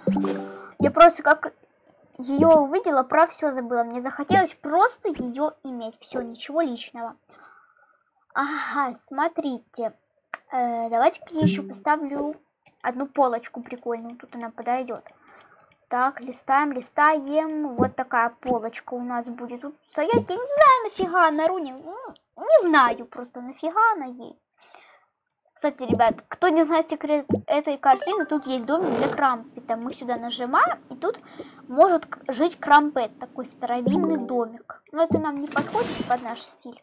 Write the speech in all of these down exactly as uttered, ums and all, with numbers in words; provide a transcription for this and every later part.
Я просто как ее увидела, про все забыла. Мне захотелось просто ее иметь. Все, ничего личного. Ага, смотрите. Э, давайте-ка я еще поставлю одну полочку прикольную. Тут она подойдет. Так, листаем, листаем. Вот такая полочка у нас будет тут стоять. Я не знаю, нафига она Руни. Ну, не знаю просто, нафига она ей. Кстати, ребят, кто не знает секрет этой картины, тут есть домик для крампета. Мы сюда нажимаем, и тут может жить крампет. Такой старовинный домик. Но это нам не подходит под наш стиль.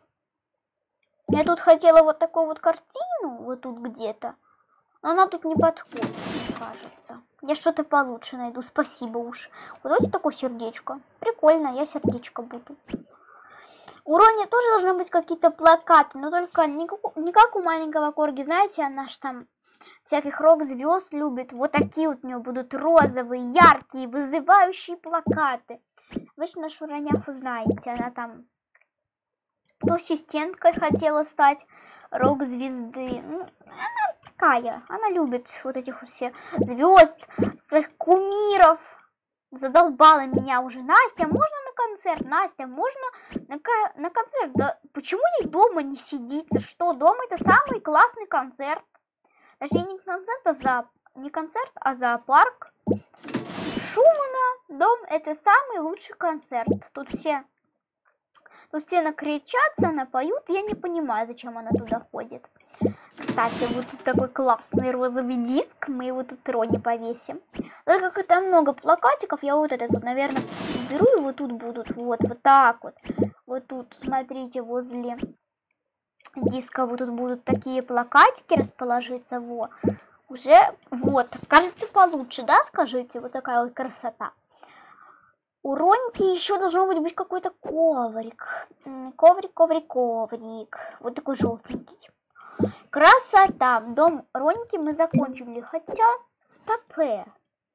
Я тут хотела вот такую вот картину, вот тут где-то. Но она тут не подходит, мне кажется. Я что-то получше найду, спасибо уж. Вот давайте такое сердечко. Прикольно, я сердечко буду. У Рони тоже должны быть какие-то плакаты, но только не как, не как у маленького корги, знаете, она ж там всяких рок-звезд любит. Вот такие вот у нее будут розовые, яркие, вызывающие плакаты. Вы же нашу Роняху знаете, она там то ассистенткой хотела стать рок-звезды. Ну, она такая, она любит вот этих вот все звезд, своих кумиров. Задолбала меня уже. Настя, можно на концерт? Настя, можно на, на концерт? Да почему ей дома не сидится? Что, дома это самый классный концерт. Точнее, не концерт, а за... не концерт, а зоопарк. Шумно. Дом это самый лучший концерт. Тут все, тут все накричатся, напоют. Я не понимаю, зачем она туда ходит. Кстати, вот тут такой классный розовый диск, мы его тут Рони повесим. Только как там много плакатиков, я вот этот вот, наверное, беру, и вот тут будут, вот, вот так вот. Вот тут, смотрите, возле диска вот тут будут такие плакатики расположиться, вот. Уже, вот, кажется получше, да, скажите, вот такая вот красота. У Роньки еще должно быть, быть какой-то коврик. Коврик, коврик, коврик. Вот такой желтенький. Красота! Дом Роньки мы закончили. Хотя, стопэ.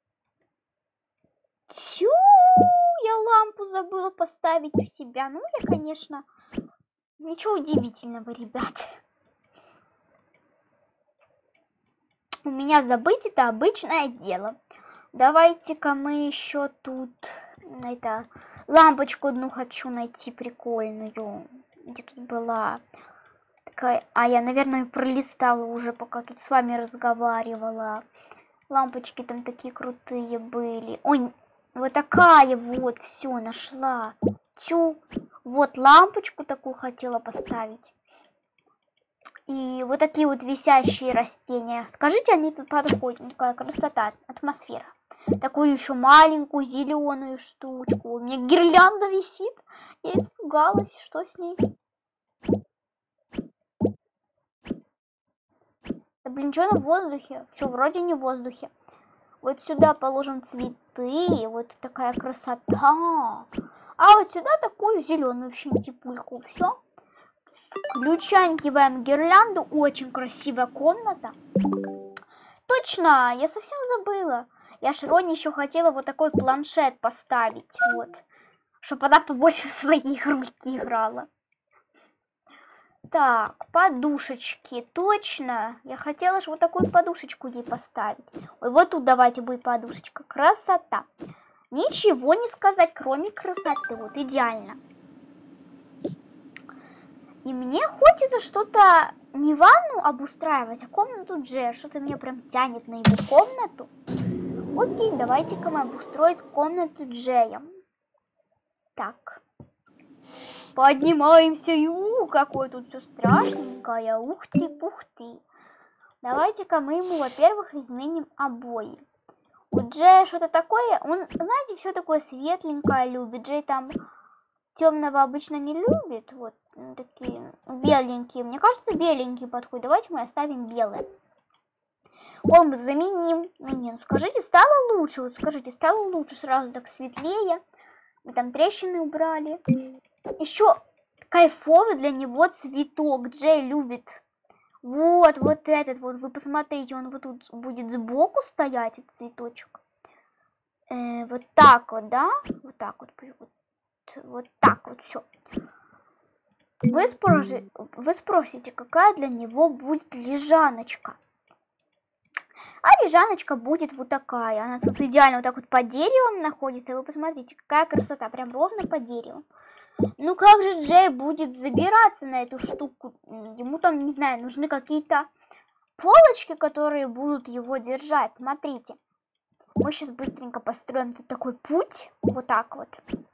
Тю, я лампу забыла поставить у себя. Ну, я, конечно, ничего удивительного, ребят. У меня забыть это обычное дело. Давайте-ка мы еще тут это лампочку одну хочу найти прикольную. Где тут была? А я, наверное, пролистала уже, пока тут с вами разговаривала. Лампочки там такие крутые были. Ой, вот такая вот, все, нашла. Тю, вот лампочку такую хотела поставить. И вот такие вот висящие растения. Скажите, они тут подходят. Такая красота, атмосфера. Такую еще маленькую зеленую штучку. У меня гирлянда висит. Я испугалась, что с ней. Да блин, что на воздухе? Все, вроде не в воздухе. Вот сюда положим цветы. Вот такая красота. А вот сюда такую зеленую щентипульку. Все. Включанькиваем гирлянду. Очень красивая комната. Точно, я совсем забыла. Я ж Роне еще хотела вот такой планшет поставить. Вот. Чтобы она побольше в свои игрульки играла. Так, подушечки, точно. Я хотела же вот такую подушечку ей поставить. Ой, вот тут давайте будет подушечка. Красота. Ничего не сказать, кроме красоты. Вот идеально. И мне хочется что-то не ванну обустраивать, а комнату Джея. Что-то меня прям тянет на его комнату. Окей, давайте-ка мы обустроим комнату Джея. Так. Поднимаемся, и ух, какое тут все страшненькое, ух ты, пух ты. Давайте-ка мы ему, во-первых, изменим обои. У Джея что-то такое, он, знаете, все такое светленькое любит. Джей там темного обычно не любит, вот такие беленькие. Мне кажется, беленькие подходят. Давайте мы оставим белые. Пол мы заменим. Ну не, ну скажите, стало лучше, вот скажите, стало лучше, сразу так светлее. Мы там трещины убрали. Еще кайфовый для него цветок. Джей любит. Вот, вот этот вот. Вы посмотрите, он вот тут будет сбоку стоять, этот цветочек. Э, вот так вот, да? Вот так вот. Вот, вот так вот, все. Вы спросите, вы спросите, какая для него будет лежаночка. А лежаночка будет вот такая. Она тут идеально вот так вот под деревом находится. Вы посмотрите, какая красота. Прям ровно под деревом. Ну как же Джей будет забираться на эту штуку? Ему там, не знаю, нужны какие-то полочки, которые будут его держать. Смотрите. Мы сейчас быстренько построим тут такой путь. Вот так вот.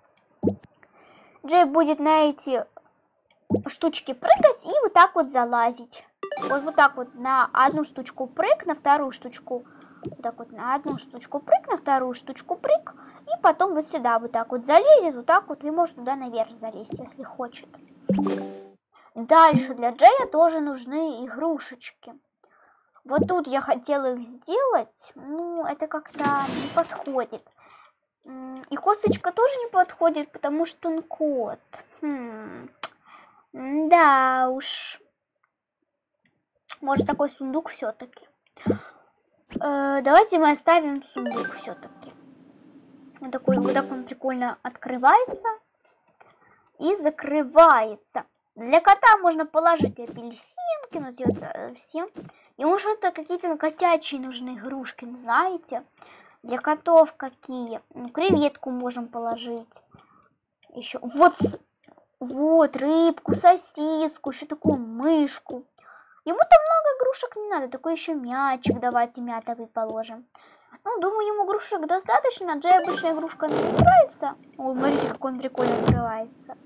Джей будет на эти штучки прыгать и вот так вот залазить. Вот, вот так вот на одну штучку прыг, на вторую штучку. Вот так вот на одну штучку прыг, на вторую штучку прыг. И потом вот сюда вот так вот залезет, вот так вот. И может туда наверх залезть, если хочет. Дальше для Джея тоже нужны игрушечки. Вот тут я хотела их сделать. Ну, это как-то не подходит. И косточка тоже не подходит, потому что он кот. Хм. Да уж. Может, такой сундук все-таки. Э, давайте мы оставим сундук все-таки. Вот такой, вот так он прикольно открывается и закрывается. Для кота можно положить апельсинки, ну, совсем. И может, это какие-то котячие нужны игрушки, знаете? Для котов какие? Ну, креветку можем положить. Еще вот, вот рыбку, сосиску, еще такую мышку. Ему там много игрушек не надо, такой еще мячик, давайте мятовый положим. Ну, думаю, ему игрушек достаточно. Джей обычно игрушками не играется. Ой, смотрите, как он прикольно открывается.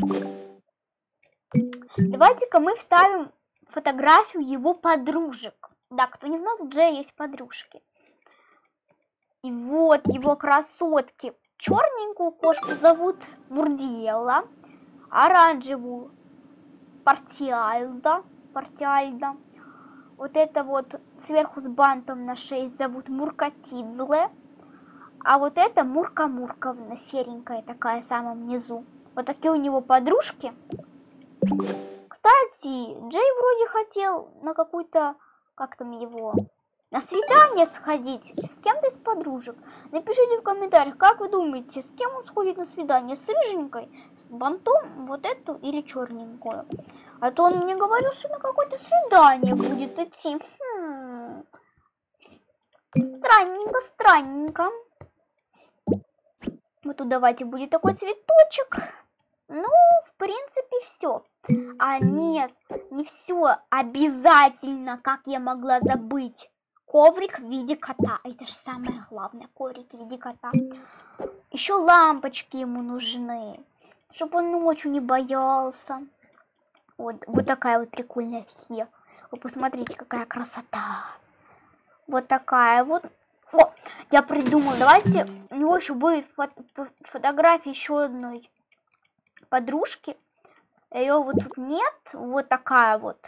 Давайте-ка мы вставим фотографию его подружек. Да, кто не знал, у Джея есть подружки. И вот его красотки. Черненькую кошку зовут Мурдиела, оранжевую Партиальда. Партиальда. Вот это вот сверху с бантом на шее зовут Муркатидзле. А вот это Мурка Мурковна, серенькая такая, в самом низу. Вот такие у него подружки. Кстати, Джей вроде хотел на какую-то, как там его, на свидание сходить с кем-то из подружек. Напишите в комментариях, как вы думаете, с кем он сходит на свидание? С рыженькой, с бантом, вот эту или черненькую? А то он мне говорил, что на какое-то свидание будет идти. Хм. Странненько, странненько. Вот тут давайте будет такой цветочек. Ну, в принципе, все. А нет, не все обязательно, как я могла забыть. Коврик в виде кота. Это же самое главное, коврик в виде кота. Еще лампочки ему нужны, чтобы он ночью не боялся. Вот, вот такая вот прикольная фе. Вы посмотрите, какая красота. Вот такая вот. О, я придумала. Давайте, у него еще будет фото фотография еще одной подружки. Ее вот тут нет. Вот такая вот.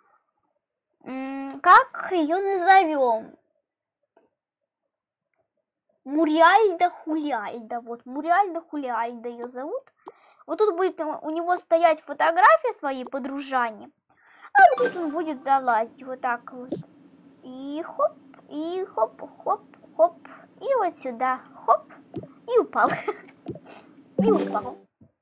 М-м, как ее назовем? Муриальда Хулиальда. Вот, Муриальда Хулиальда ее зовут. Вот тут будет у него стоять фотография своей подружани. А вот тут он будет залазить. Вот так вот. И хоп, и хоп, хоп, хоп. И вот сюда. Хоп. И упал. И упал.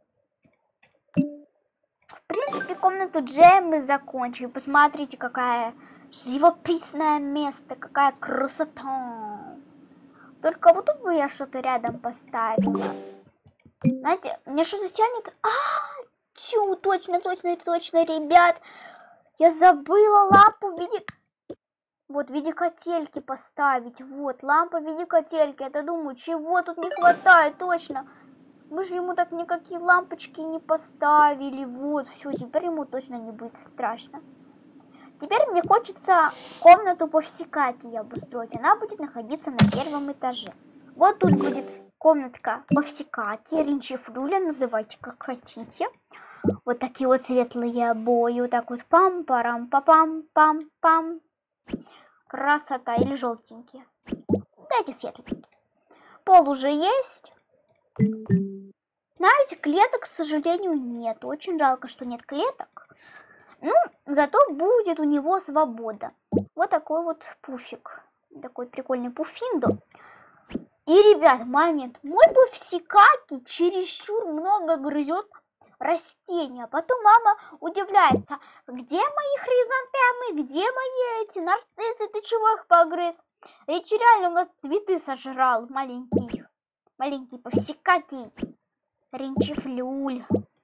В принципе, комнату Джея мы закончили. Посмотрите, какая живописное место. Какая красота. Только вот тут бы я что-то рядом поставила. Знаете, мне что-то тянет. А, чу, точно, точно, точно, ребят. Я забыла лампу в виде... Вот, в виде котельки поставить. Вот, лампа в виде котельки. Я-то думаю, чего тут не хватает, точно. Мы же ему так никакие лампочки не поставили. Вот, все, теперь ему точно не будет страшно. Теперь мне хочется комнату Повсикаки обустроить. Она будет находиться на первом этаже. Вот тут будет комнатка Повсикаки, Ринчифруля, называйте как хотите. Вот такие вот светлые обои. Вот так вот пам-парам-па-пам-пам-пам. Красота. Или желтенькие. Дайте светленькие. Пол уже есть. Знаете, клеток, к сожалению, нет. Очень жалко, что нет клеток. Ну, зато будет у него свобода. Вот такой вот пуфик. Такой прикольный пуфиндо. И, ребят, момент. Мой Повсикаки чересчур много грызет растения. Потом мама удивляется. Где мои хризантемы? Где мои эти нарциссы? Ты чего их погрыз? Ричи реально у нас цветы сожрал, маленький. Маленький повсекакий. Ринчифлюль.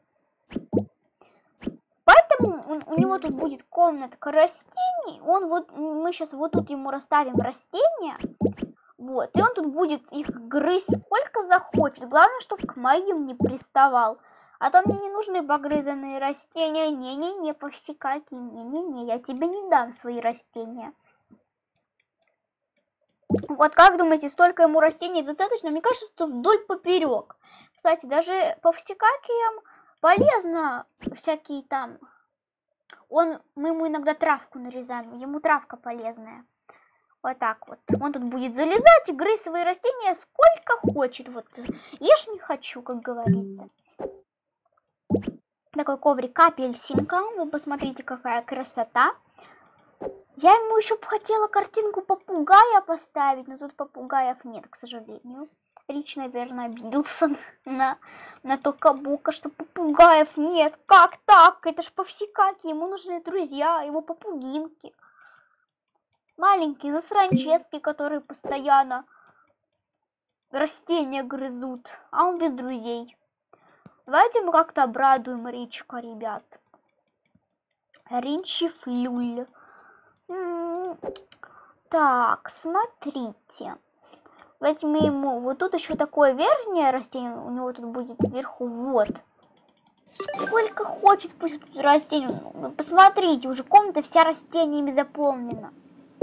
Поэтому у, у него тут будет комнатка растений. Он вот, мы сейчас вот тут ему расставим растения. Вот, и он тут будет их грызть сколько захочет. Главное, чтобы к моим не приставал. А то мне не нужны погрызанные растения. Не-не-не, повсекаки, не-не-не, я тебе не дам свои растения. Вот как думаете, столько ему растений достаточно? Мне кажется, что вдоль поперек. Кстати, даже повсекакиям полезно всякие там. Он, мы ему иногда травку нарезаем, ему травка полезная. Вот так вот. Он тут будет залезать и грызть свои растения сколько хочет. Вот ешь не хочу, как говорится. Такой коврик апельсинка. Вы посмотрите, какая красота. Я ему еще бы хотела картинку попугая поставить, но тут попугаев нет, к сожалению. Рич, наверное, обиделся на, на Токабука, что попугаев нет. Как так? Это ж повсекаки, ему нужны друзья, его попугинки. Маленькие засранчески, которые постоянно растения грызут, а он без друзей. Давайте мы как-то обрадуем Ричка, ребят. Ринчифлюль. Так, смотрите. Давайте мы ему... Вот тут еще такое верхнее растение. У него тут будет вверху. Вот. Сколько хочет, пусть тут растений. Посмотрите, уже комната вся растениями заполнена.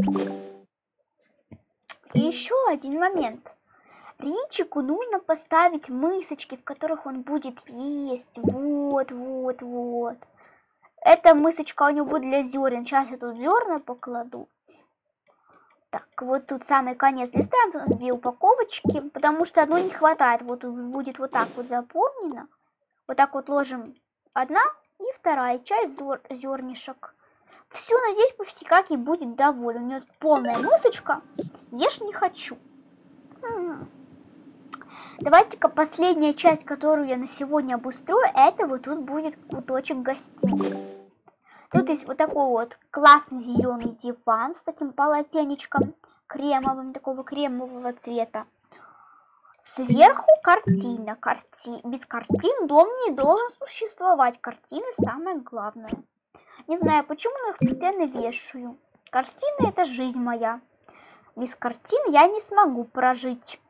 И еще один момент. Ричику нужно поставить мысочки, в которых он будет есть. Вот, вот, вот. Эта мысочка у него будет для зерен. Сейчас я тут зерна покладу. Так, вот тут самый конец листаем. Тут у нас две упаковочки, потому что одной не хватает. Вот тут будет вот так вот заполнено. Вот так вот ложим одна и вторая часть зер зернышек. Все, надеюсь, повсекаки будет доволен. У него полная мысочка. Ешь не хочу. Давайте-ка последняя часть, которую я на сегодня обустрою, это вот тут будет куточек гостиной. Тут есть вот такой вот классный зеленый диван с таким полотенечком кремовым, такого кремового цвета. Сверху картина. Карти... Без картин дом не должен существовать. Картины самое главное. Не знаю, почему, но их постоянно вешаю. Картины — это жизнь моя. Без картин я не смогу прожить.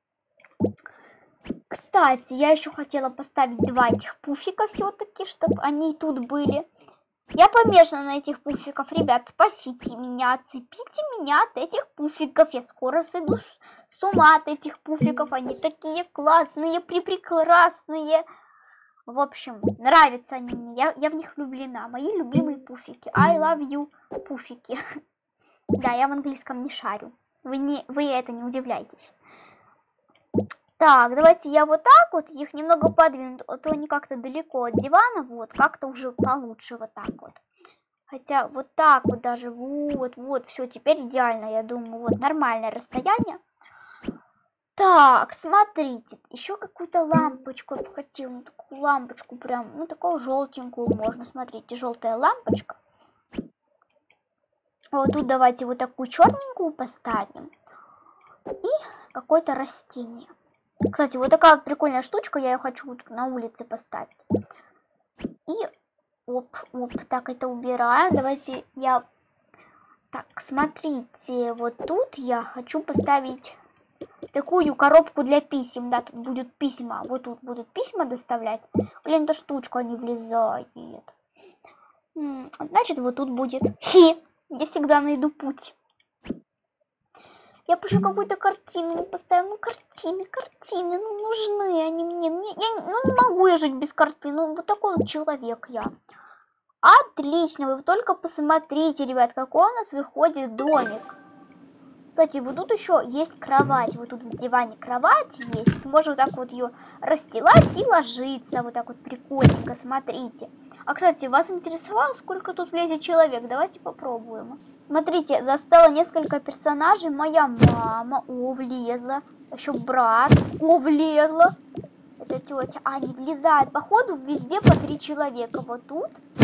Кстати, я еще хотела поставить два этих пуфика все-таки, чтобы они тут были. Я помешана на этих пуфиков. Ребят, спасите меня, отцепите меня от этих пуфиков. Я скоро сойду с ума от этих пуфиков. Они такие классные, припрекрасные. В общем, нравятся они мне. Я, я в них влюблена. Мои любимые пуфики. I love you, пуфики. Да, я в английском не шарю. Вы, не, вы это не удивляйтесь. Так, давайте я вот так вот их немного подвину, а то они как-то далеко от дивана, вот, как-то уже получше вот так вот. Хотя вот так вот даже, вот, вот, все, теперь идеально, я думаю, вот, нормальное расстояние. Так, смотрите, еще какую-то лампочку я бы хотела, ну, такую лампочку прям, ну, такую желтенькую можно, смотрите, желтая лампочка. Вот тут давайте вот такую черненькую поставим. И какое-то растение. Кстати, вот такая вот прикольная штучка, я ее хочу вот на улице поставить. И оп, оп, так это убираем. Давайте я... Так, смотрите, вот тут я хочу поставить такую коробку для писем. Да, тут будут письма, вот тут будут письма доставлять. Блин, эта штучка не влезает. Значит, вот тут будет хи. Я всегда найду путь. Я пишу какую-то картину, поставила. Ну, картины, картины, ну, нужны они мне. мне я, ну, не могу я жить без картин. Ну, вот такой вот человек я. Отлично, вы только посмотрите, ребят, какой у нас выходит домик. Кстати, вот тут еще есть кровать. Вот тут в диване кровать есть. Можно вот так вот ее расстилать и ложиться. Вот так вот прикольненько, смотрите. А, кстати, вас интересовало, сколько тут влезет человек? Давайте попробуем. Смотрите, застало несколько персонажей. Моя мама, о, влезла. Еще брат, о, влезла. Это тетя, а, не влезает. Походу, везде по три человека. Вот тут,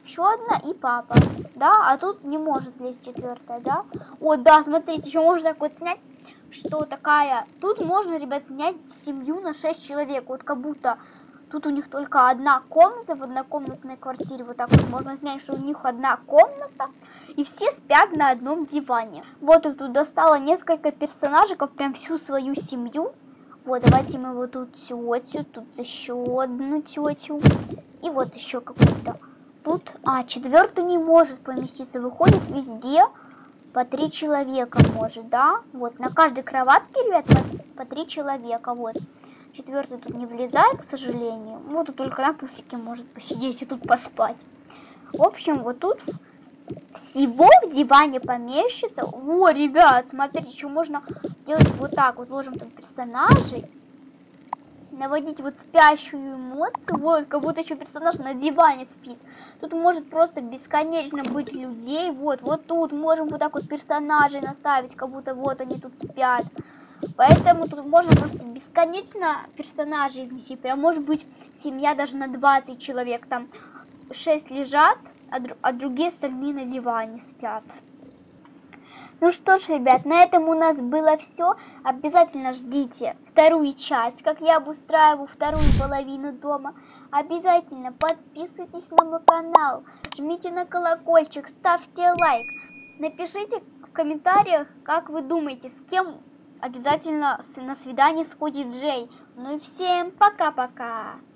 еще одна и папа. Да, а тут не может влезть четвертая, да? О, да, смотрите, еще можно так вот снять, что такая... Тут можно, ребят, снять семью на шесть человек. Вот как будто тут у них только одна комната в однокомнатной квартире. Вот так вот можно снять, что у них одна комната. И все спят на одном диване. Вот я тут достала несколько персонажиков, прям всю свою семью. Вот, давайте мы вот тут тетю, тут еще одну тетю. И вот еще какую-то. Тут, а, четвертый не может поместиться. Выходит везде по три человека может, да? Вот, на каждой кроватке, ребят, по, по три человека, вот. Четвертый тут не влезает, к сожалению. Вот тут только на пуфике может посидеть и тут поспать. В общем, вот тут всего в диване помещится. О, ребят, смотрите, еще можно делать вот так. Вот ложим там персонажей. Наводить вот спящую эмоцию. Вот, как будто еще персонаж на диване спит. Тут может просто бесконечно быть людей. Вот, вот тут можем вот так вот персонажей наставить, как будто вот они тут спят. Поэтому тут можно просто бесконечно персонажей внести. Прям может быть семья даже на двадцать человек. Там шесть лежат, а, дру а другие остальные на диване спят. Ну что ж, ребят, на этом у нас было все. Обязательно ждите вторую часть, как я обустраиваю вторую половину дома. Обязательно подписывайтесь на мой канал, жмите на колокольчик, ставьте лайк. Напишите в комментариях, как вы думаете, с кем обязательно на свидание сходит Джей. Ну и всем пока-пока.